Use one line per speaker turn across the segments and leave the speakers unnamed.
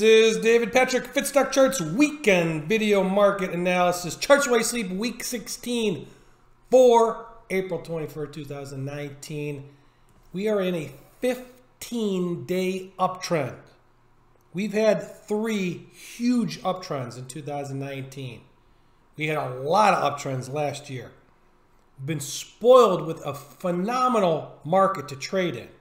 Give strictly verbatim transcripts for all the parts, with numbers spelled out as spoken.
This is David Patrick, Fitzstock Charts weekend video market analysis. Charts While You Sleep week sixteen for April twenty-first, two thousand nineteen. We are in a fifteen day uptrend. We've had three huge uptrends in two thousand nineteen. We had a lot of uptrends last year. We've been spoiled with a phenomenal market to trade in.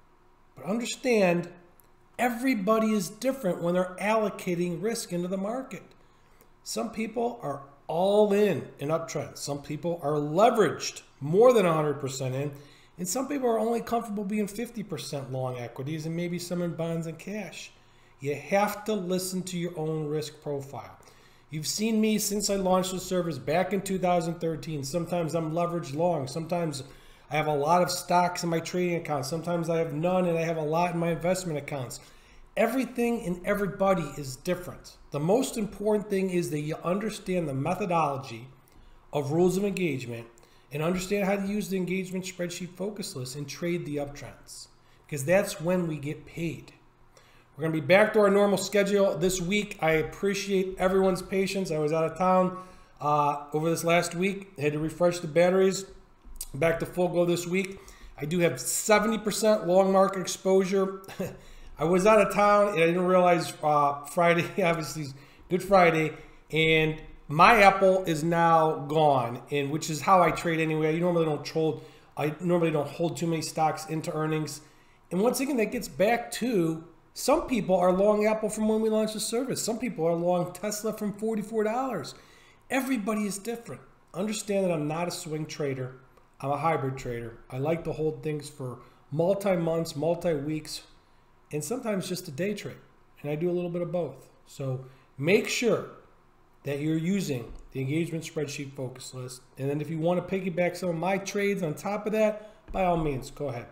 But understand, everybody is different when they're allocating risk into the market. Some people are all in in uptrends. Some people are leveraged more than one hundred percent in. And some people are only comfortable being fifty percent long equities and maybe some in bonds and cash. You have to listen to your own risk profile. You've seen me since I launched the service back in two thousand thirteen. Sometimes I'm leveraged long. Sometimes I have a lot of stocks in my trading account. Sometimes I have none and I have a lot in my investment accounts. Everything and everybody is different. The most important thing is that you understand the methodology of rules of engagement and understand how to use the engagement spreadsheet focus list and trade the uptrends, because that's when we get paid. We're going to be back to our normal schedule this week. I appreciate everyone's patience. I was out of town uh, over this last week. I had to refresh the batteries. Back to full go this week. I do have seventy percent long market exposure. I was out of town and I didn't realize uh, Friday, obviously is Good Friday, and my Apple is now gone, and which is how I trade anyway. I normally don't hold, I normally don't hold too many stocks into earnings. And once again, that gets back to some people are long Apple from when we launched the service. Some people are long Tesla from forty-four dollars. Everybody is different. Understand that I'm not a swing trader. I'm a hybrid trader. I like to hold things for multi-months, multi-weeks, and sometimes just a day trade. And I do a little bit of both. So make sure that you're using the engagement spreadsheet focus list. And then if you want to piggyback some of my trades on top of that, by all means, go ahead.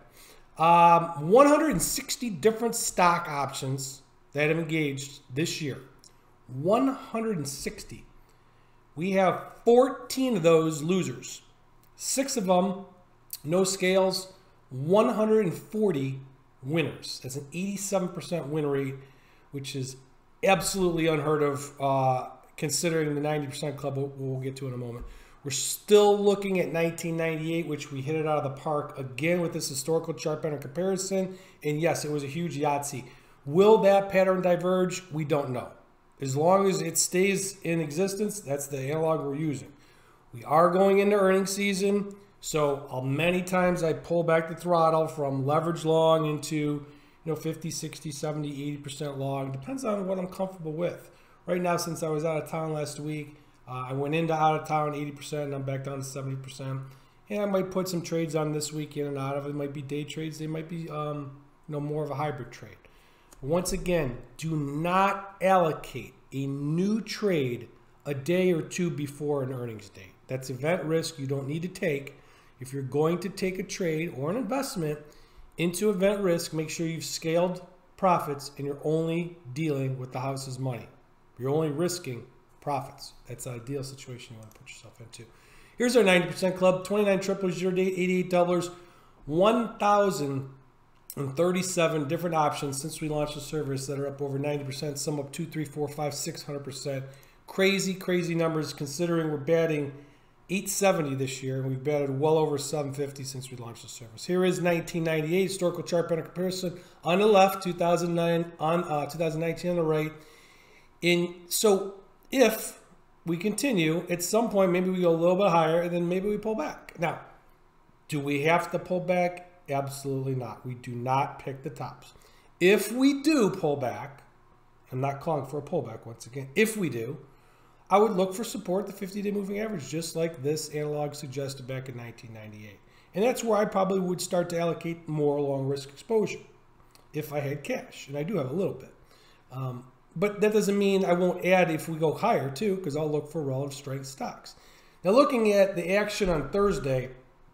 Um, one hundred sixty different stock options that have engaged this year. one hundred sixty. We have fourteen of those losers. Six of them, no scales, one hundred forty winners. That's an eighty-seven percent win rate, which is absolutely unheard of uh, considering the ninety percent club we'll, we'll get to in a moment. We're still looking at nineteen ninety-eight, which we hit it out of the park again with this historical chart pattern comparison. And yes, it was a huge Yahtzee. Will that pattern diverge? We don't know. As long as it stays in existence, that's the analog we're using. We are going into earnings season, so uh, many times I pull back the throttle from leverage long into you know fifty, sixty, seventy, eighty percent long. Depends on what I'm comfortable with. Right now, since I was out of town last week, uh, I went into out of town eighty percent, and I'm back down to seventy percent. And I might put some trades on this week in and out of it. It might be day trades. They might be um, you know more of a hybrid trade. Once again, do not allocate a new trade a day or two before an earnings date. That's event risk you don't need to take. If you're going to take a trade or an investment into event risk, make sure you've scaled profits and you're only dealing with the house's money. You're only risking profits. That's an ideal situation you want to put yourself into. Here's our ninety percent club, twenty-nine triplers year to date, eighty-eight doublers, one thousand thirty-seven different options since we launched the service that are up over ninety percent, some up two, three, four, five, six hundred percent. Crazy, crazy numbers considering we're batting eight seventy this year, and we've batted well over seven fifty since we launched the service. Here is nineteen ninety-eight, historical chart pattern comparison on the left, two thousand nine on uh, two thousand nineteen on the right. In so if we continue, at some point maybe we go a little bit higher, and then maybe we pull back. Now, do we have to pull back? Absolutely not. We do not pick the tops. If we do pull back, I'm not calling for a pullback once again. If we do, I would look for support, the fifty day moving average, just like this analog suggested back in nineteen ninety-eight. And that's where I probably would start to allocate more long risk exposure if I had cash. And I do have a little bit. Um, but that doesn't mean I won't add if we go higher too, because I'll look for relative strength stocks. Now looking at the action on Thursday,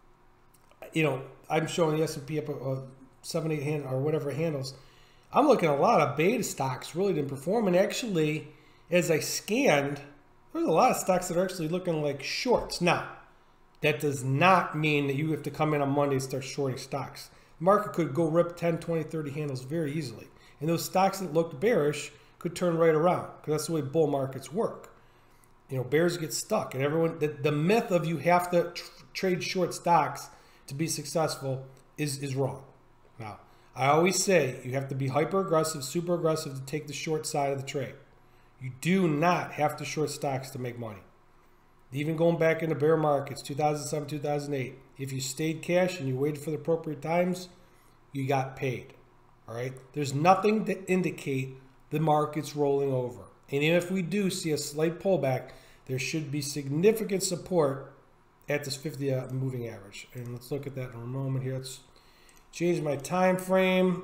you know, I'm showing the S and P up a seven, eight hand or whatever handles. I'm looking at a lot of beta stocks really didn't perform. And actually, as I scanned, there's a lot of stocks that are actually looking like shorts. Now, that does not mean that you have to come in on Monday and start shorting stocks. The market could go rip ten, twenty, thirty handles very easily. And those stocks that looked bearish could turn right around, because that's the way bull markets work. You know, bears get stuck, and everyone, the, the myth of you have to tr trade short stocks to be successful is, is wrong. Now, I always say you have to be hyper aggressive, super aggressive to take the short side of the trade. You do not have to short stocks to make money. Even going back into bear markets, two thousand seven, two thousand eight, if you stayed cash and you waited for the appropriate times, you got paid. All right? There's nothing to indicate the market's rolling over. And even if we do see a slight pullback, there should be significant support at this fifty moving average. And let's look at that in a moment here. Let's change my time frame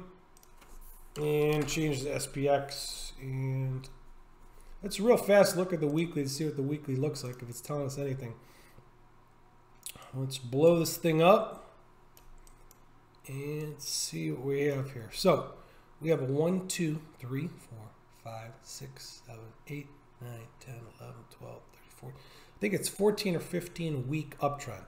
and change the S P X. And let's real fast look at the weekly to see what the weekly looks like, if it's telling us anything. Let's blow this thing up and see what we have here. So we have a one, two, three, four, five, six, seven, eight, nine, ten, eleven, twelve, thirteen, fourteen. I think it's fourteen or fifteen week uptrend.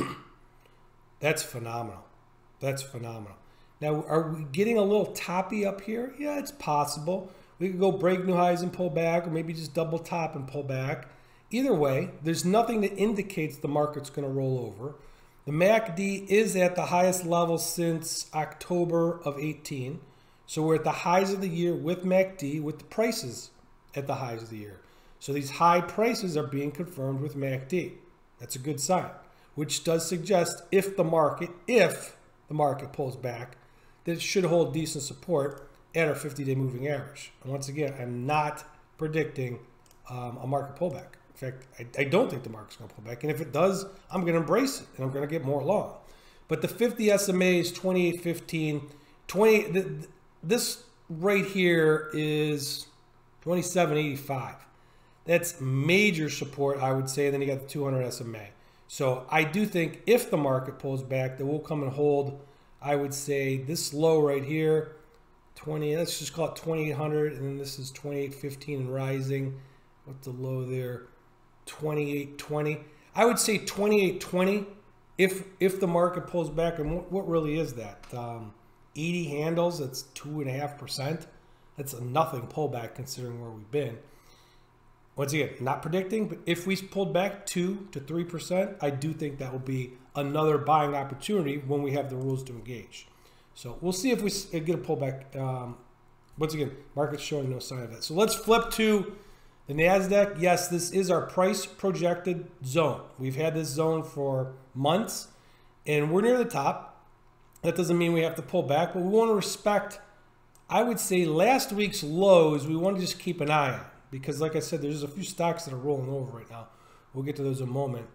That's phenomenal. That's phenomenal. Now, are we getting a little toppy up here? Yeah, it's possible. We could go break new highs and pull back, or maybe just double top and pull back. Either way, there's nothing that indicates the market's going to roll over. The M A C D is at the highest level since October of eighteen. So we're at the highs of the year with M A C D, with the prices at the highs of the year. So these high prices are being confirmed with M A C D. That's a good sign, which does suggest if the market, if the market pulls back, that it should hold decent support at our fifty day moving average. And once again, I'm not predicting um, a market pullback. In fact, I, I don't think the market's going to pull back. And if it does, I'm going to embrace it, and I'm going to get more long. But the fifty S M A is twenty-eight fifteen. twenty, th this right here is twenty-seven eighty-five. That's major support, I would say. Then you got the two hundred S M A. So I do think if the market pulls back, that we'll come and hold, I would say, this low right here, twenty, let's just call it twenty-eight hundred, and then this is twenty-eight fifteen and rising. What's the low there? twenty-eight twenty. I would say twenty-eight twenty if if the market pulls back. And what, what really is that? Um, eighty handles, that's two and a half percent. That's a nothing pullback considering where we've been. Once again, not predicting, but if we pulled back two to three percent, I do think that will be another buying opportunity when we have the rules to engage. So we'll see if we get a pullback. Um, once again, market's showing no sign of that. So let's flip to the NASDAQ. Yes, this is our price projected zone. We've had this zone for months, and we're near the top. That doesn't mean we have to pull back, but we want to respect, I would say, last week's lows. We want to just keep an eye on, because like I said, there's a few stocks that are rolling over right now. We'll get to those in a moment.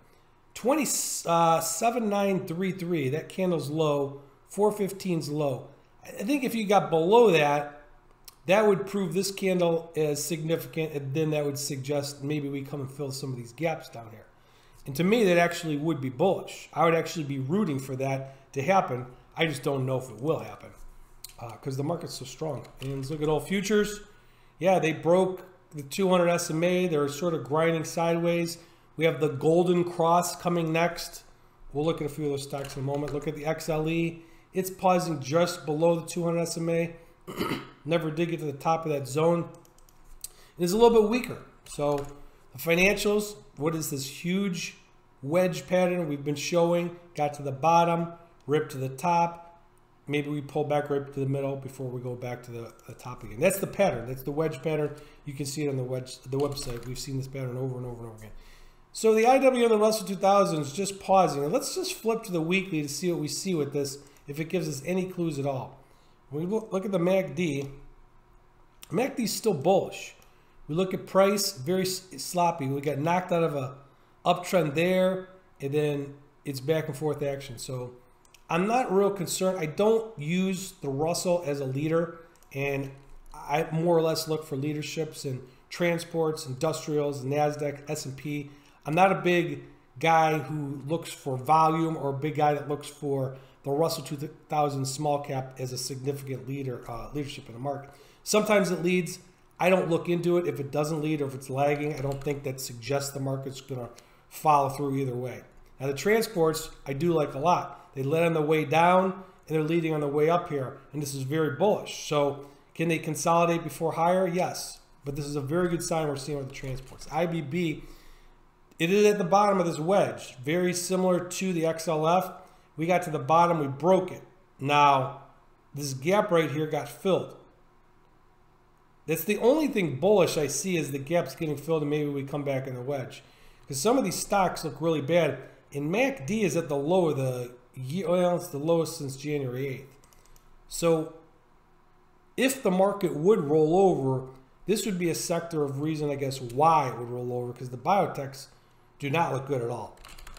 twenty-seven nine thirty-three, that candle's low. four fifteen's low. I think if you got below that, that would prove this candle as significant, and then that would suggest maybe we come and fill some of these gaps down here. And to me, that actually would be bullish. I would actually be rooting for that to happen. I just don't know if it will happen because uh, the market's so strong. And let's look at all futures. Yeah, they broke the two hundred S M A. They're sort of grinding sideways. We have the golden cross coming next. We'll look at a few of those stocks in a moment. Look at the X L E. It's pausing just below the two hundred S M A. Never did get to the top of that zone. It's a little bit weaker. So the financials, what is this huge wedge pattern we've been showing? Got to the bottom, ripped to the top. Maybe we pull back right to the middle before we go back to the, the top again. That's the pattern. That's the wedge pattern. You can see it on the wedge, the website. We've seen this pattern over and over and over again. So the I W and the Russell two thousand is just pausing. And let's just flip to the weekly to see what we see with this, if it gives us any clues at all. When we look at the M A C D, M A C D is still bullish. We look at price, very sloppy. We got knocked out of a uptrend there, and then it's back and forth action. So I'm not real concerned. I don't use the Russell as a leader, and I more or less look for leaderships in transports, industrials, NASDAQ, S and P. I'm not a big guy who looks for volume, or a big guy that looks for the Russell two thousand small cap as a significant leader, uh, leadership in the market. Sometimes it leads. I don't look into it if it doesn't lead or if it's lagging. I don't think that suggests the market's going to follow through either way. Now the transports, I do like a lot. They led on the way down, and they're leading on the way up here, and this is very bullish. So can they consolidate before higher? Yes. but this is a very good sign we're seeing with the transports. I B B, it is at the bottom of this wedge, very similar to the X L F. We got to the bottom, we broke it. Now, this gap right here got filled. That's the only thing bullish I see is the gap's getting filled and maybe we come back in the wedge. Because some of these stocks look really bad. And M A C D is at the low of the year, well, it's the lowest since January eighth. So if the market would roll over, this would be a sector of reason, I guess, why it would roll over, because the biotechs do not look good at all.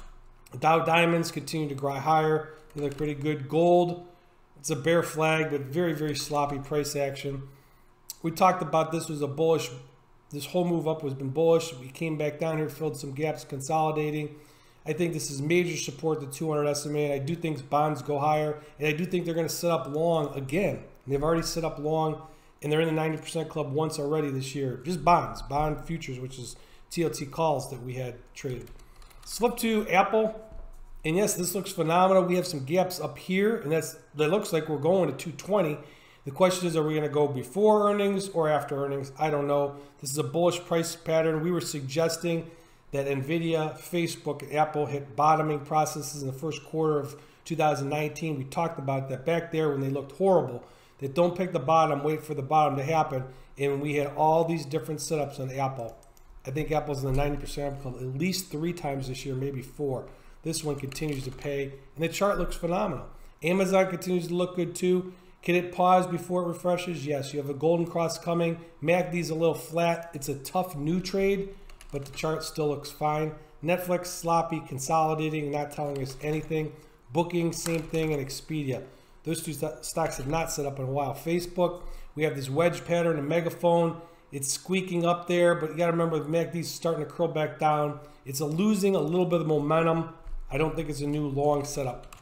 Dow Diamonds continue to grind higher. They look pretty good. Gold, it's a bear flag, but very, very sloppy price action. We talked about this was a bullish, this whole move up has been bullish. We came back down here, filled some gaps, consolidating. I think this is major support, the two hundred S M A, and I do think bonds go higher, and I do think they're going to set up long again. And they've already set up long, and they're in the ninety percent club once already this year. Just bonds, bond futures, which is T L T calls that we had traded. Flip to Apple, and yes, this looks phenomenal. We have some gaps up here, and that's that looks like we're going to two twenty. The question is, are we going to go before earnings or after earnings? I don't know. This is a bullish price pattern. We were suggesting that NVIDIA, Facebook, and Apple hit bottoming processes in the first quarter of two thousand nineteen. We talked about that back there when they looked horrible. They don't pick the bottom, wait for the bottom to happen. And we had all these different setups on Apple. I think Apple's in the ninety percent club at least three times this year, maybe four. This one continues to pay, and the chart looks phenomenal. Amazon continues to look good too. Can it pause before it refreshes? Yes, you have a golden cross coming. M A C D's a little flat. It's a tough new trade, but the chart still looks fine. Netflix, sloppy, consolidating, not telling us anything. Booking, same thing, and Expedia. Those two st stocks have not set up in a while. Facebook, we have this wedge pattern, a megaphone. It's squeaking up there, but you got to remember the M A C D's starting to curl back down. It's a losing a little bit of momentum. I don't think it's a new long setup.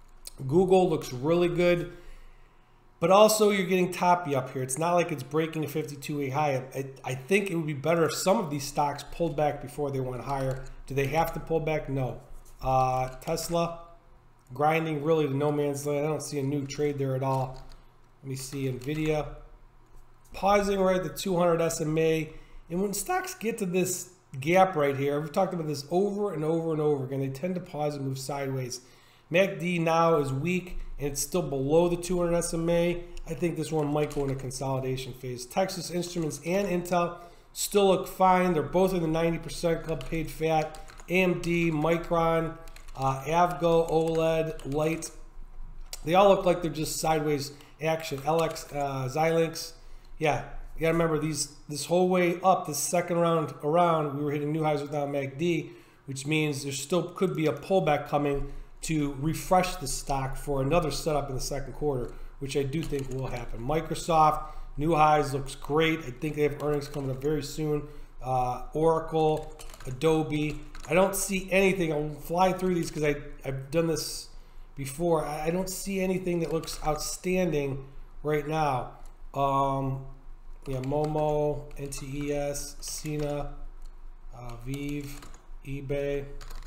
Google looks really good. But also, you're getting toppy up here. It's not like it's breaking a fifty-two week high. I, I think it would be better if some of these stocks pulled back before they went higher. Do they have to pull back? No. Uh, Tesla, grinding really to no man's land. I don't see a new trade there at all. Let me see NVIDIA. Pausing right at the two hundred S M A. And when stocks get to this gap right here, we've talked about this over and over and over again. They tend to pause and move sideways. M A C D now is weak, and it's still below the two hundred S M A. I think this one might go in a consolidation phase. Texas Instruments and Intel still look fine. They're both in the ninety percent club, paid fat. A M D, Micron, uh, Avgo, OLED, Light. They all look like they're just sideways action. L X, uh, Xilinx. Yeah, you got to remember these. This whole way up, this second round around, we were hitting new highs without M A C D, which means there still could be a pullback coming to refresh the stock for another setup in the second quarter, which I do think will happen. Microsoft, new highs, looks great. I think they have earnings coming up very soon. Uh, Oracle, Adobe. I don't see anything. I'll fly through these because I've done this before. I, I don't see anything that looks outstanding right now. Um, yeah, Momo, N T E S, Cena, uh, Vive, eBay.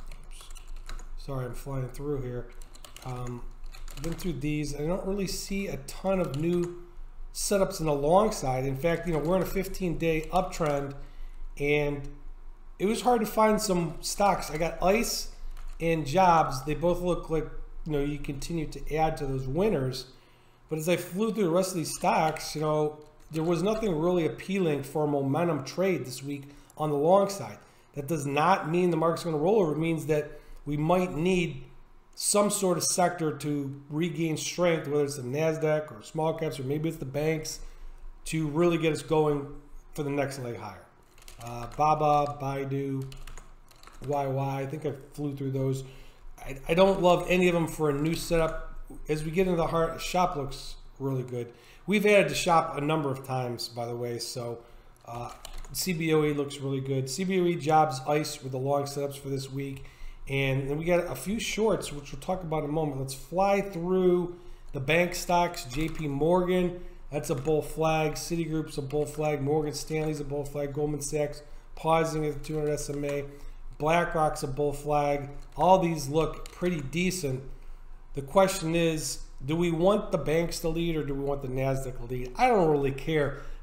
Sorry, I'm flying through here. Um, I've been through these. I don't really see a ton of new setups in the long side. In fact, you know, we're in a fifteen day uptrend, and it was hard to find some stocks. I got ICE and Jobs. They both look like, you know, you continue to add to those winners. But as I flew through the rest of these stocks, you know, there was nothing really appealing for a momentum trade this week on the long side. That does not mean the market's going to roll over. It means that we might need some sort of sector to regain strength, whether it's the NASDAQ or small caps, or maybe it's the banks, to really get us going for the next leg higher. Uh, Baba, Baidu, Y Y, I think I flew through those. I, I don't love any of them for a new setup. As we get into the heart, shop looks really good. We've added to shop a number of times, by the way, so uh, C B O E looks really good. C B O E, Jobs, ICE with the long setups for this week. And then we got a few shorts, which we'll talk about in a moment. Let's fly through the bank stocks. J P Morgan, that's a bull flag. Citigroup's a bull flag. Morgan Stanley's a bull flag. Goldman Sachs pausing at the two hundred S M A. BlackRock's a bull flag. All these look pretty decent. The question is, do we want the banks to lead or do we want the NASDAQ to lead? I don't really care.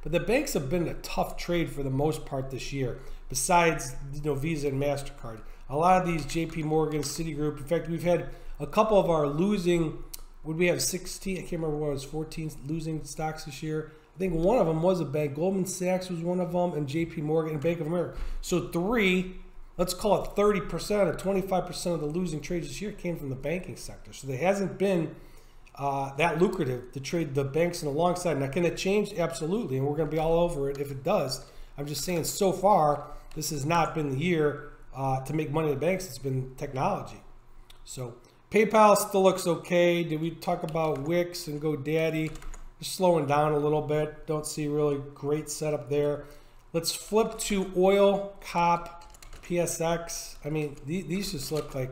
But the banks have been a tough trade for the most part this year, besides, you know, Visa and MasterCard. A lot of these J P Morgan, Citigroup, in fact, we've had a couple of our losing, would we have sixteen? I can't remember what it was, fourteen losing stocks this year. I think one of them was a bank. Goldman Sachs was one of them, and J P Morgan and Bank of America. So three, let's call it thirty percent or twenty-five percent of the losing trades this year came from the banking sector. So there hasn't been uh, that lucrative to trade the banks in alongside. Now, can it change? Absolutely, and we're going to be all over it if it does. I'm just saying, so far, this has not been the year uh, to make money in the banks. It's been technology. So PayPal still looks okay. Did we talk about Wix and GoDaddy? Just slowing down a little bit. Don't see really great setup there. Let's flip to oil, C O P, P S X. I mean, these just look like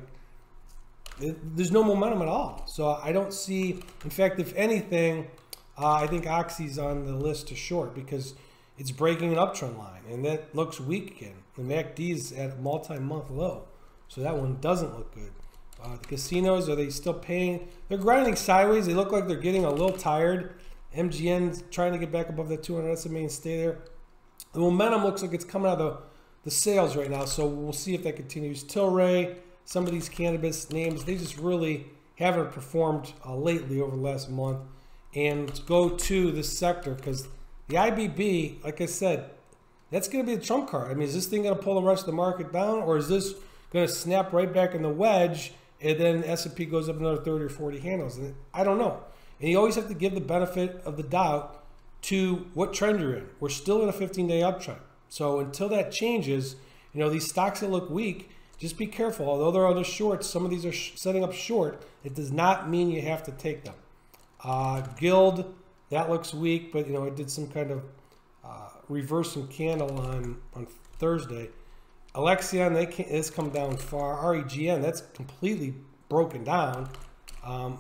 there's no momentum at all. So I don't see, in fact, if anything, uh, I think Oxy's on the list to short because it's breaking an uptrend line, and that looks weak again. The M A C D is at a multi-month low, so that one doesn't look good. Uh, the casinos, are they still paying? They're grinding sideways. They look like they're getting a little tired. M G N's trying to get back above the two hundred S M A and stay there. The momentum looks like it's coming out of the, the sales right now, so we'll see if that continues. Tilray, some of these cannabis names, they just really haven't performed uh, lately over the last month. And let's go to this sector because the I B B, like I said, that's going to be the trump card. I mean, is this thing going to pull the rest of the market down, or is this going to snap right back in the wedge and then S and P goes up another thirty or forty handles? And I don't know. And you always have to give the benefit of the doubt to what trend you're in. We're still in a fifteen-day uptrend. So until that changes, you know, these stocks that look weak, just be careful. Although there are other shorts, some of these are sh setting up short. It does not mean you have to take them. Uh, Guild, that looks weak, but, you know, it did some kind of uh, reversing candle on, on Thursday. Alexion, they can't, it's come down far. R E G N, that's completely broken down. Um,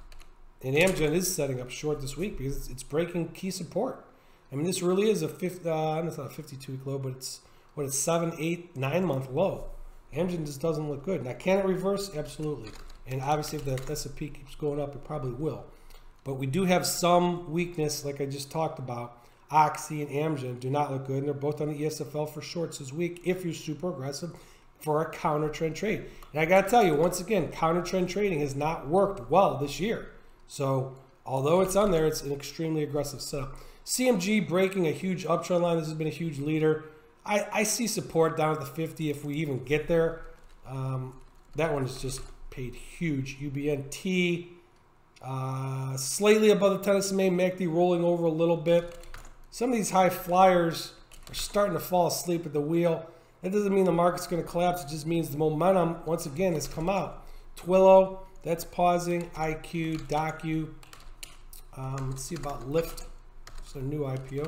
and Amgen is setting up short this week because it's, it's breaking key support. I mean, this really is a fifth, uh, it's not a fifty-two week low, but it's what it's seven, eight, nine month low. Amgen just doesn't look good. Now, can it reverse? Absolutely. And obviously, if the S and P keeps going up, it probably will. But we do have some weakness, like I just talked about. Oxy and Amgen do not look good, and they're both on the E S F L for shorts this week if you're super aggressive for a counter trend trade. And I got to tell you, once again, counter trend trading has not worked well this year. So although it's on there, it's an extremely aggressive setup. C M G breaking a huge uptrend line. This has been a huge leader. I, I see support down at the fifty if we even get there. Um, that one is just paid huge. U B N T, uh, slightly above the ten S M A, M A C D rolling over a little bit. Some of these high flyers are starting to fall asleep at the wheel. That doesn't mean the market's going to collapse. It just means the momentum, once again, has come out. Twillo, that's pausing. I Q, Docu. Um, let's see about Lyft. It's a new I P O.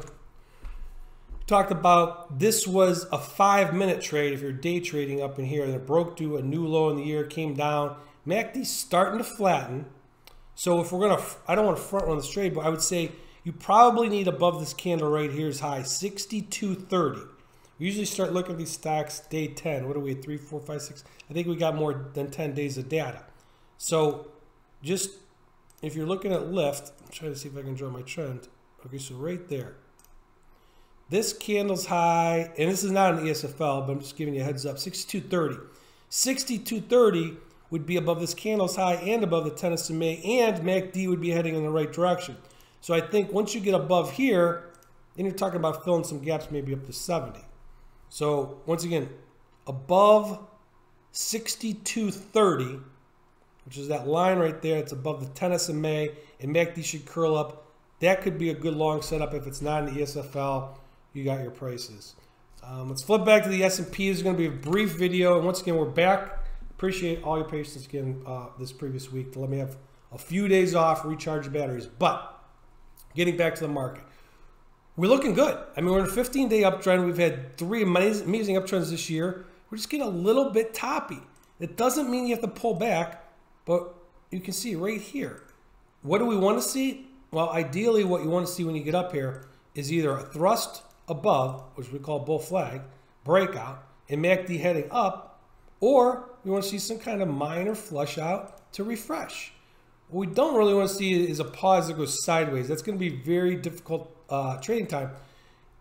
Talked about this was a five minute trade if you're day trading up in here, and it broke to a new low in the year, came down. M A C D's starting to flatten. So if we're going to, I don't want to front run this trade, but I would say you probably need above this candle right here's high, sixty-two thirty. We usually start looking at these stocks day ten. What are we at? Three, four, five, six. I think we got more than ten days of data. So just if you're looking at Lyft, I'm trying to see if I can draw my trend. Okay, so right there. This candle's high, and this is not an E S F L, but I'm just giving you a heads up, sixty-two thirty. sixty-two thirty would be above this candle's high and above the ten S M A, and M A C D would be heading in the right direction. So I think once you get above here, then you're talking about filling some gaps maybe up to seventy. So once again, above sixty-two thirty, which is that line right there, it's above the ten S M A, and M A C D should curl up. That could be a good long setup if it's not in the E S F L. You got your prices. Um, let's flip back to the S and P. This is going to be a brief video. And once again, we're back. Appreciate all your patience again uh, this previous week to let me have a few days off, recharge your batteries. But getting back to the market, we're looking good. I mean, we're in a fifteen-day uptrend. We've had three amazing, amazing uptrends this year. We're just getting a little bit toppy. It doesn't mean you have to pull back, but you can see right here. What do we want to see? Well, ideally, what you want to see when you get up here is either a thrust above, which we call bull flag, breakout, and M A C D heading up, or we want to see some kind of minor flush out to refresh. What we don't really want to see is a pause that goes sideways. That's going to be very difficult uh, trading time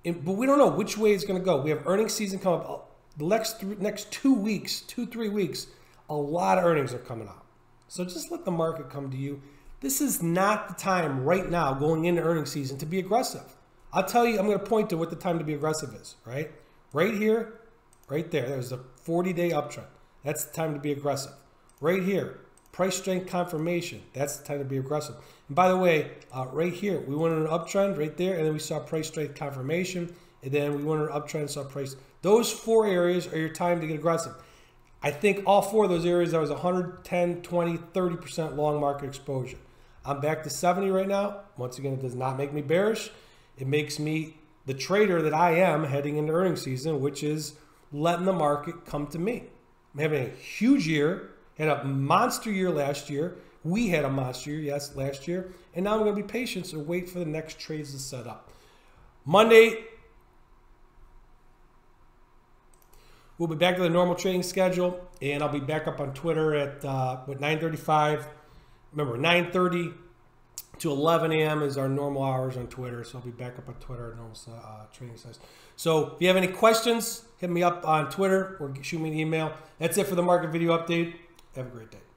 And, but we don't know which way it's going to go. We have earnings season coming up. The next, th next two weeks, two, three weeks, a lot of earnings are coming out. So just let the market come to you. This is not the time right now going into earnings season to be aggressive. I'll tell you, I'm going to point to what the time to be aggressive is, right? Right here, right there. There's a forty day uptrend. That's the time to be aggressive. Right here, price strength confirmation. That's the time to be aggressive. And by the way, uh, right here, we went on an uptrend right there, and then we saw price strength confirmation, and then we went on an uptrend and saw price. Those four areas are your time to get aggressive. I think all four of those areas, there was one hundred, ten, twenty, thirty percent long market exposure. I'm back to seventy right now. Once again, it does not make me bearish. It makes me the trader that I am heading into earnings season, which is letting the market come to me. I'm having a huge year, had a monster year last year. We had a monster year, yes, last year. And now I'm going to be patient and wait for the next trades to set up. Monday, we'll be back to the normal trading schedule, and I'll be back up on Twitter at uh, what, nine thirty-five. Remember, nine thirty to eleven A M is our normal hours on Twitter, so I'll be back up on Twitter at normal uh, trading size. So if you have any questions, hit me up on Twitter or shoot me an email. That's it for the market video update. Have a great day.